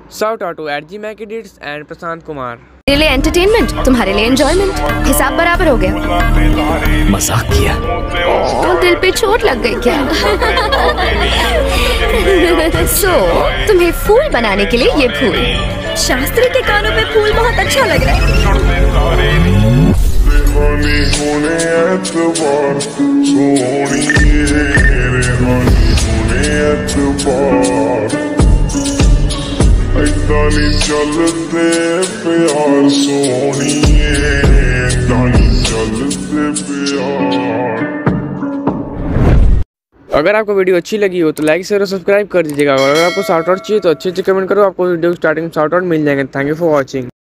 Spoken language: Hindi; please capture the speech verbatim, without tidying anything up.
Shout out to eight G Mac edits and Prashant Kumar. मेरे लिए एंटरटेनमेंट, तुम्हारे लिए एंजॉयमेंट, हिसाब बराबर हो गया। मजाक किया। तो दिल पे चोट लग गई क्या? सो so, तुम्हें फूल बनाने के लिए ये फूल, शास्त्री के कानों पे फूल बहुत अच्छा लग रहा है। चलते प्यार सोनिए, चलते प्यार। अगर आपको वीडियो अच्छी लगी हो तो लाइक शेयर और सब्सक्राइब कर दीजिएगा। और अगर आपको शाउट आउट चाहिए तो अच्छे अच्छे कमेंट करो, आपको वीडियो स्टार्टिंग में शाउट आउट मिल जाएंगे। Thank you for watching.